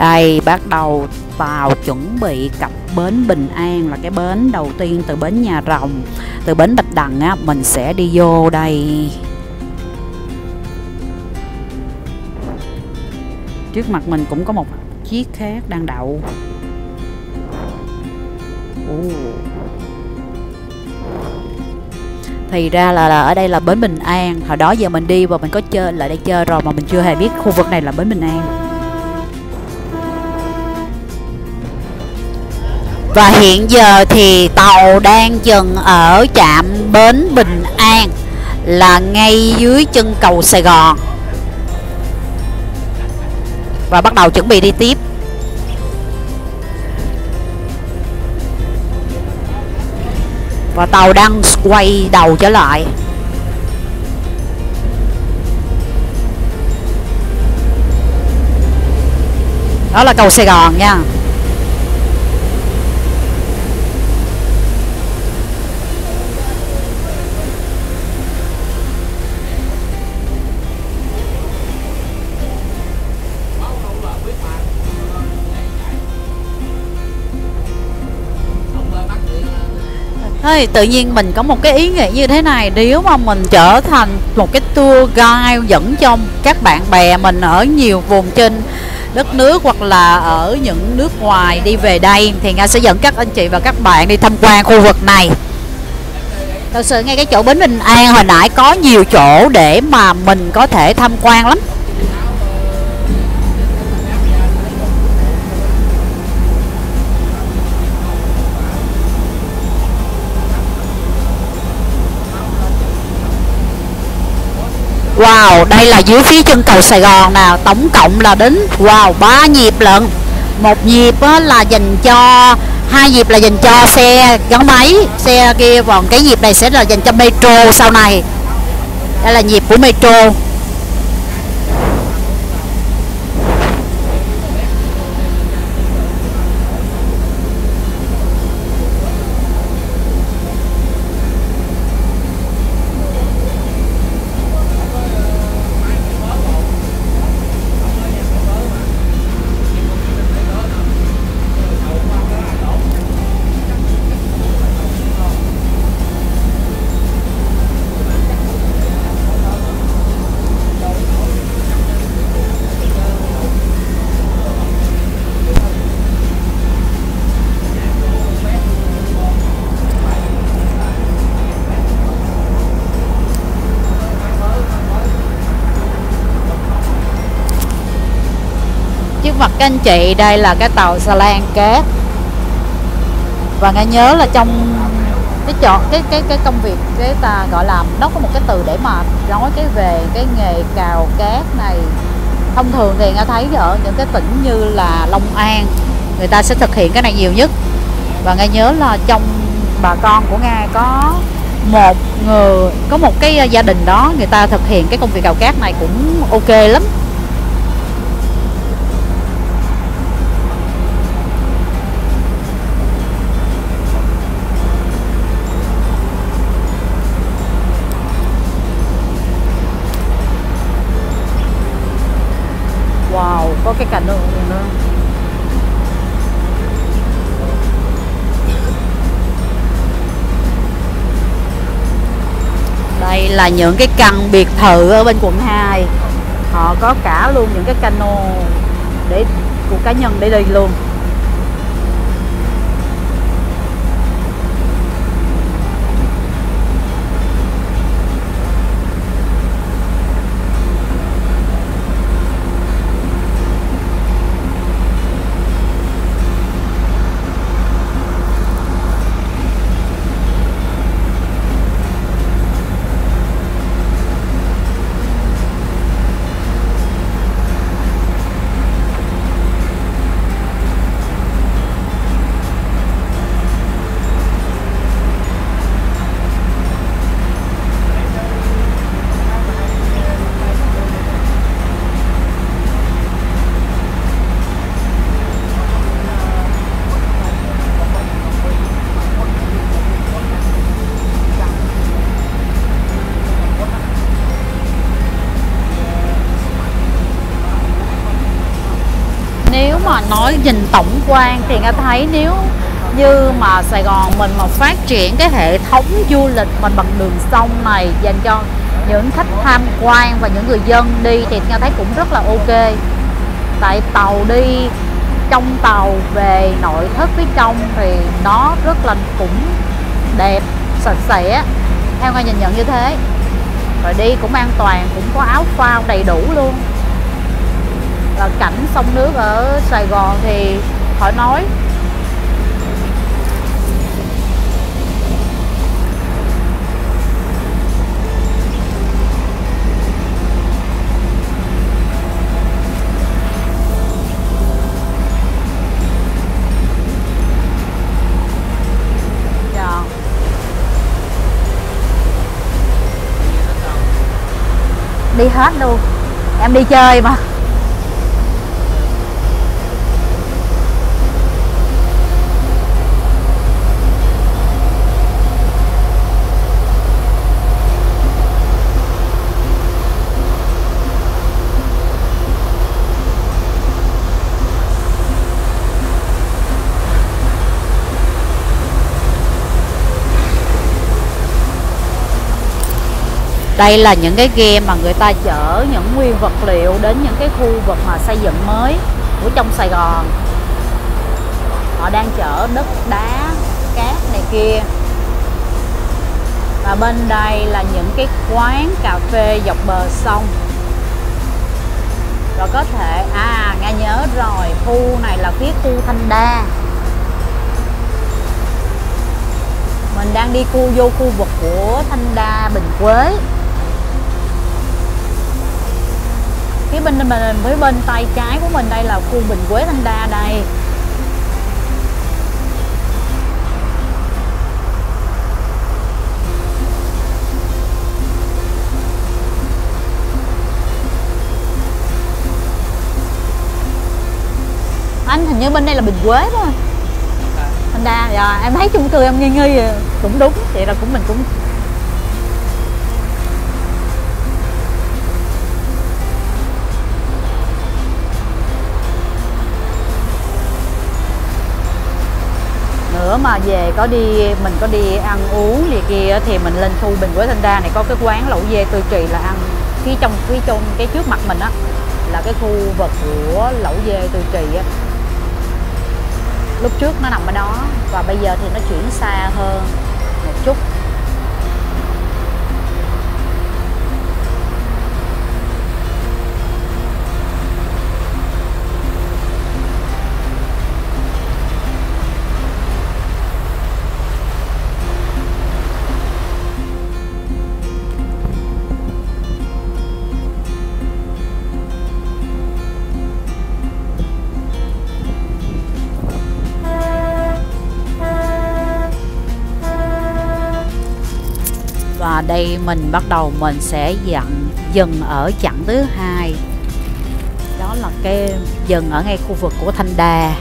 Đây bắt đầu tàu chuẩn bị cập bến Bình An, là cái bến đầu tiên từ bến Nhà Rồng. Từ bến Bạch Đằng á, mình sẽ đi vô đây. Trước mặt mình cũng có một chiếc khác đang đậu. Thì ra là ở đây là bến Bình An. Hồi đó giờ mình đi và mình có chơi lại đây chơi rồi mà mình chưa hề biết khu vực này là bến Bình An. Và hiện giờ thì tàu đang dừng ở trạm bến Bình An, là ngay dưới chân cầu Sài Gòn, và bắt đầu chuẩn bị đi tiếp. Và tàu đang quay đầu trở lại. Đó là cầu Sài Gòn nha. Hey, tự nhiên mình có một cái ý nghĩ như thế này, nếu mà mình trở thành một cái tour guide dẫn cho các bạn bè mình ở nhiều vùng trên đất nước hoặc là ở những nước ngoài đi về đây, thì Nga sẽ dẫn các anh chị và các bạn đi tham quan khu vực này. Thật sự ngay cái chỗ bến Bình An hồi nãy có nhiều chỗ để mà mình có thể tham quan lắm. Wow, đây là dưới phía chân cầu Sài Gòn nào, tổng cộng là đến 3 nhịp lận. Một nhịp là dành cho, 2 nhịp là dành cho xe gắn máy, xe kia, còn cái nhịp này sẽ là dành cho metro sau này. Đây là nhịp của metro. Trước mặt các anh chị đây là cái tàu xà lan cát. Và Nga nhớ là trong cái công việc, cái ta gọi là, nó có một cái từ để mà nói cái về cái nghề cào cát này. Thông thường thì Nga thấy ở những cái tỉnh như là Long An, người ta sẽ thực hiện cái này nhiều nhất. Và Nga nhớ là trong bà con của Nga có một cái gia đình đó, người ta thực hiện cái công việc cào cát này cũng ok lắm. Wow, có cái canoe nữa. Đây là những cái căn biệt thự ở bên quận 2. Họ có cả luôn những cái canoe để của cá nhân để đi luôn. nói nhìn tổng quan thì Nga thấy nếu như mà Sài Gòn mình mà phát triển cái hệ thống du lịch mình bằng đường sông này dành cho những khách tham quan và những người dân đi thì Nga thấy cũng rất là ok. Tại tàu đi, trong tàu về nội thất phía trong thì nó rất là cũng đẹp, sạch sẽ, theo Nga nhìn nhận như thế. Rồi đi cũng an toàn, cũng có áo phao đầy đủ luôn. Và cảnh sông nước ở Sài Gòn thì khỏi nói. Đi hết luôn, em đi chơi mà. Đây là những cái ghe mà người ta chở những nguyên vật liệu đến những cái khu vực mà xây dựng mới của trong Sài Gòn. Họ đang chở đất đá, cát này kia. Và bên đây là những cái quán cà phê dọc bờ sông. Rồi có thể, Nga nhớ rồi, khu này là phía khu Thanh Đa. Mình đang đi vô khu vực của Thanh Đa, Bình Quế. Phía bên tay trái của mình đây là khu Bình Quế, Thanh Đa đây. Anh hình như bên đây là Bình Quế thôi. Thanh Đa, dạ em thấy chung cư em nghi nghi cũng đúng, vậy là mình cũng nữa mà về mình có đi ăn uống gì kia thì mình lên khu Bình Quế, Thanh Đa này có cái quán lẩu dê Tư Trì là ăn phía trong cái trước mặt mình á là cái khu vực của lẩu dê Tư Trì á. Lúc trước nó nằm ở đó và bây giờ thì nó chuyển xa hơn một chút. Và đây mình sẽ dừng ở chặng thứ 2. Đó là cái dừng ở ngay khu vực của Thanh Đa.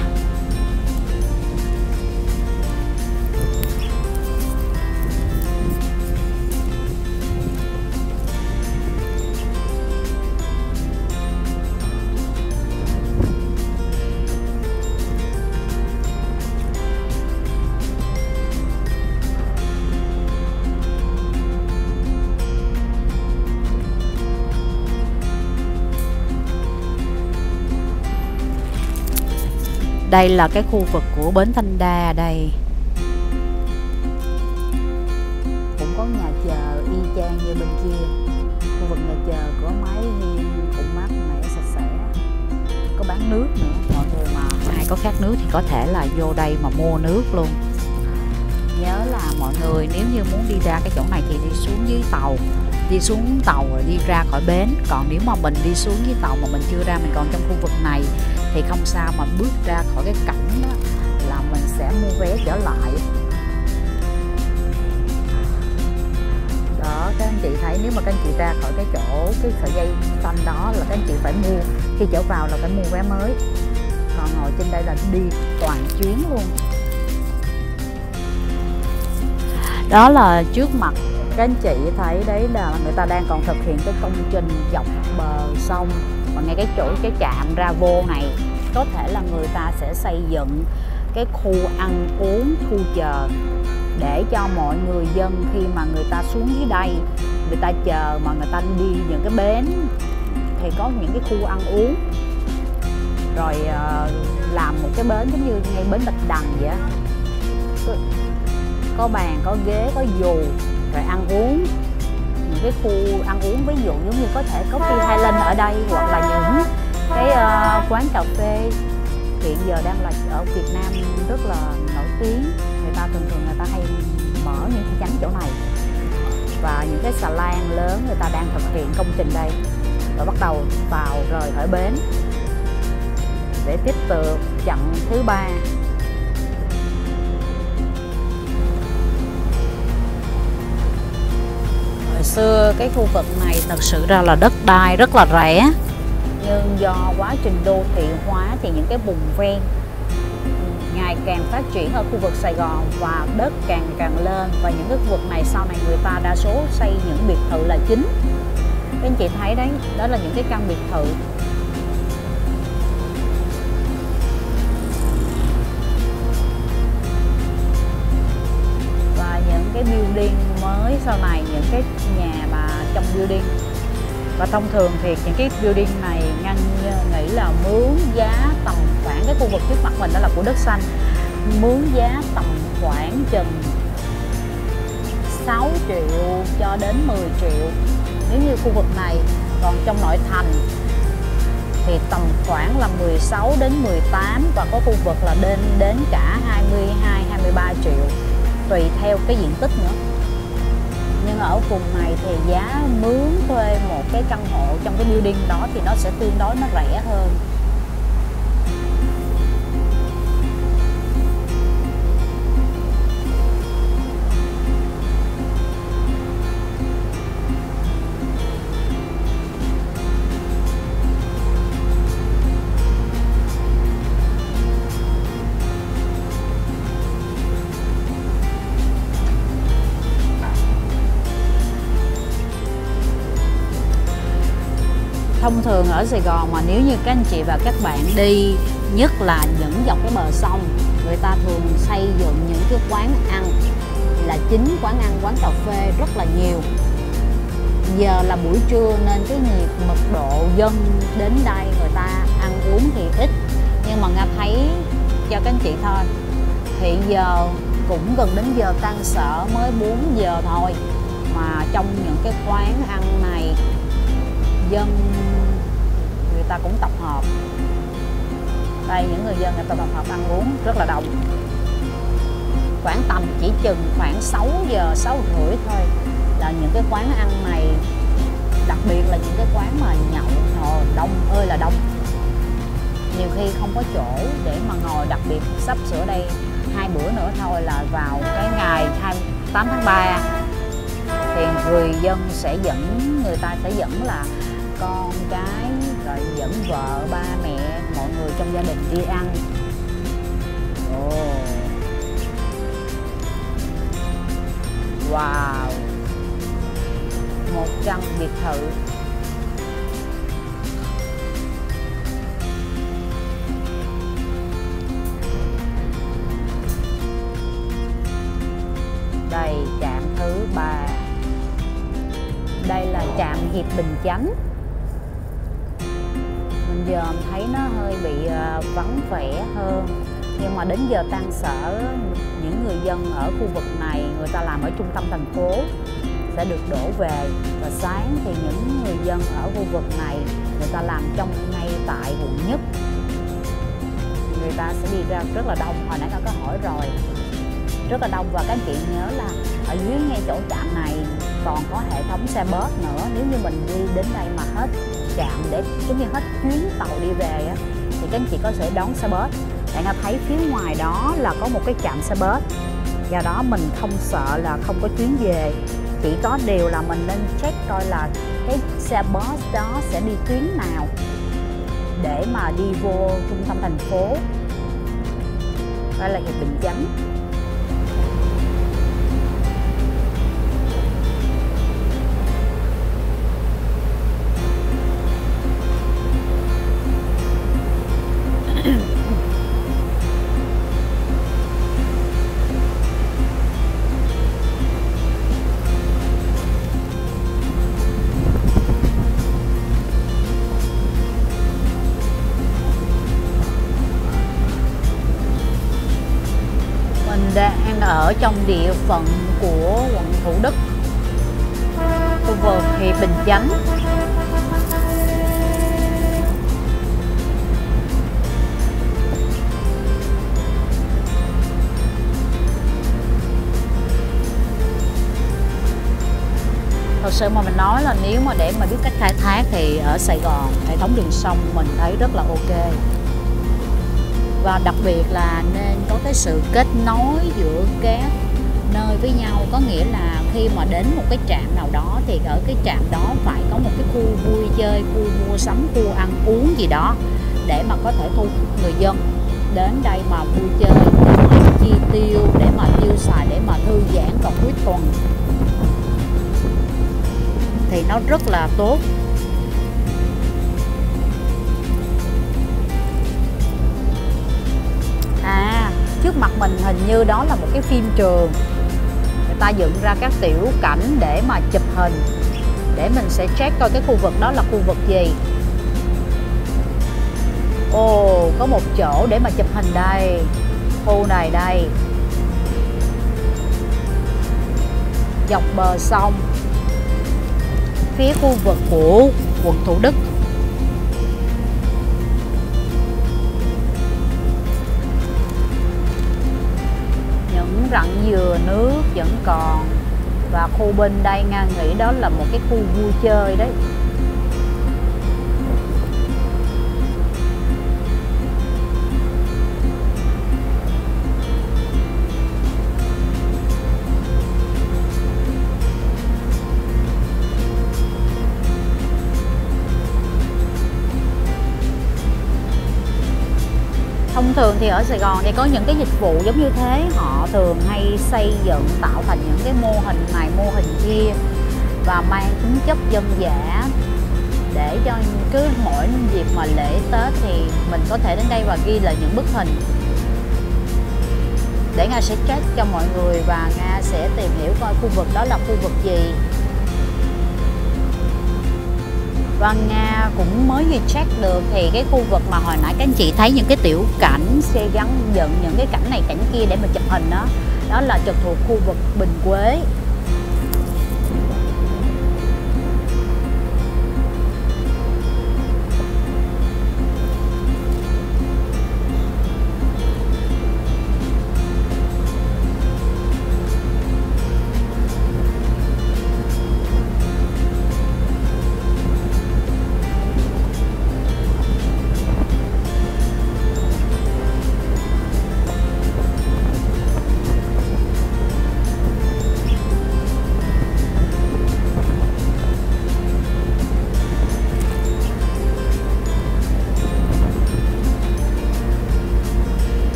Đây là cái khu vực của bến Thanh Đa đây. Cũng có nhà chờ y chang như bên kia. Khu vực nhà chờ có máy hiên cũng mát mẻ sạch sẽ. Có bán nước nữa. Mọi người mà ai có khát nước thì có thể là vô đây mà mua nước luôn. Nhớ là mọi người nếu như muốn đi ra cái chỗ này thì đi xuống dưới tàu. Đi xuống tàu rồi đi ra khỏi bến. Còn nếu mà mình đi xuống dưới tàu mà mình chưa ra, mình còn trong khu vực này thì không sao, mà bước ra khỏi cái cổng đó là mình sẽ mua vé trở lại. Đó, các anh chị thấy nếu mà các anh chị ra khỏi cái sợi dây xanh đó là các anh chị phải mua, khi trở vào là phải mua vé mới. Còn ngồi trên đây là đi toàn chuyến luôn. Đó là trước mặt các anh chị thấy đấy là người ta đang còn thực hiện cái công trình dọc bờ sông. Và ngay cái chỗ cái trạm ra vô này có thể là người ta sẽ xây dựng cái khu ăn uống, khu chờ để cho mọi người dân khi mà người ta xuống dưới đây, người ta chờ mà người ta đi những cái bến thì có những cái khu ăn uống, rồi làm một cái bến giống như ngay bến Bạch Đằng vậy, có bàn, có ghế, có dù, rồi ăn uống. Những cái khu ăn uống ví dụ giống như có thể có Coffee Highland ở đây, hoặc là những cái quán cà phê hiện giờ đang là ở Việt Nam rất là nổi tiếng. Người ta thường người ta hay mở những chi nhánh chỗ này, và những cái xà lan lớn người ta đang thực hiện công trình đây, rồi bắt đầu vào rời khỏi bến để tiếp tục chặng thứ 3. Hồi xưa cái khu vực này thật sự ra là đất đai rất là rẻ, nhưng do quá trình đô thị hóa thì những cái vùng ven ngày càng phát triển ở khu vực Sài Gòn và đất càng lên, và những cái khu vực này sau này người ta đa số xây những biệt thự là chính. Các anh chị thấy đấy, đó là những cái căn biệt thự. Và những cái building mới sau này, những cái nhà mà trong building. Và thông thường thì những cái building này Ngân nghĩ là mướn giá tầm khoảng, cái khu vực trước mặt mình đó là của Đất Xanh, mướn giá tầm khoảng chừng 6 triệu cho đến 10 triệu nếu như khu vực này. Còn trong nội thành thì tầm khoảng là 16 đến 18, và có khu vực là đến cả 22, 23 triệu tùy theo cái diện tích nữa. Nhưng ở vùng này thì giá mướn thuê một cái căn hộ trong cái building đó thì nó sẽ tương đối nó rẻ hơn. Thông thường ở Sài Gòn mà nếu như các anh chị và các bạn đi, nhất là những dọc cái bờ sông, người ta thường xây dựng những cái quán ăn là chính, quán ăn, quán cà phê rất là nhiều. Giờ là buổi trưa nên cái mật độ dân đến đây người ta ăn uống thì ít, nhưng mà Nga thấy cho các anh chị thôi, thì giờ cũng gần đến giờ tan sở, mới 4 giờ thôi, mà trong những cái quán ăn này dân người ta cũng tập hợp. Đây, những người dân người ta tập hợp ăn uống rất là đông. Khoảng tầm chỉ chừng khoảng 6 giờ, 6 rưỡi thôi là những cái quán ăn này, đặc biệt là những cái quán mà nhậu, đông ơi là đông. Nhiều khi không có chỗ để mà ngồi, đặc biệt sắp sửa đây 2 bữa nữa thôi là vào cái ngày 28 tháng 3 thì người dân sẽ người ta sẽ dẫn là con cái, rồi dẫn vợ, ba mẹ, mọi người trong gia đình đi ăn. Wow, một căn biệt thự. Đây, trạm thứ 3. Đây là trạm Hiệp Bình Chánh. Mình giờ thấy nó hơi bị vắng vẻ hơn, nhưng mà đến giờ tan sở, những người dân ở khu vực này, người ta làm ở trung tâm thành phố sẽ được đổ về, và sáng thì những người dân ở khu vực này người ta làm ngay tại quận Nhất, người ta sẽ đi ra rất là đông. Hồi nãy ta có hỏi rồi, rất là đông. Và các anh chị nhớ là ở dưới ngay chỗ trạm này còn có hệ thống xe bus nữa. Nếu như mình đi đến đây mà hết trạm, để giống như hết chuyến tàu đi về á, thì các anh chị có thể đón xe bus. Bạn đã thấy phía ngoài đó là có một cái trạm xe bus, do đó mình không sợ là không có chuyến về. Chỉ có điều là mình nên check coi là cái xe bus đó sẽ đi tuyến nào để mà đi vô trung tâm thành phố. Đây là Hiệp Bình Chánh. ở trong địa phận của quận Thủ Đức, khu vực thì Bình Chánh. Thật sự mà mình nói là nếu mà để mà biết cách khai thác thì ở Sài Gòn hệ thống đường sông mình thấy rất là ok. Và đặc biệt là nên có cái sự kết nối giữa các nơi với nhau. Có nghĩa là khi mà đến một cái trạm nào đó thì ở cái trạm đó phải có một cái khu vui chơi, khu mua sắm, khu ăn uống gì đó, để mà có thể thu hút người dân đến đây mà vui chơi, để mà chi tiêu, để mà tiêu xài, để mà thư giãn vào cuối tuần, thì nó rất là tốt. Trước mặt mình hình như đó là một cái phim trường, người ta dựng ra các tiểu cảnh để mà chụp hình, để mình sẽ check coi cái khu vực đó là khu vực gì. Ồ, có một chỗ để mà chụp hình đây, khu này đây, dọc bờ sông phía khu vực của quận Thủ Đức. Những rặng dừa nước vẫn còn, và khu bên đây Nga nghĩ đó là một cái khu vui chơi đấy. Thông thường thì ở Sài Gòn thì có những cái dịch vụ giống như thế, họ thường hay xây dựng tạo thành những cái mô hình này mô hình kia và mang tính chất dân dã, để cho cứ mỗi dịp mà lễ Tết thì mình có thể đến đây và ghi lại những bức hình, để Nga sẽ check cho mọi người và Nga sẽ tìm hiểu coi khu vực đó là khu vực gì. Và Nga cũng mới vừa check được thì cái khu vực mà hồi nãy các anh chị thấy những cái tiểu cảnh xe gắn dựng những cái cảnh này cảnh kia để mà chụp hình đó, đó là trực thuộc khu vực Bình Quế.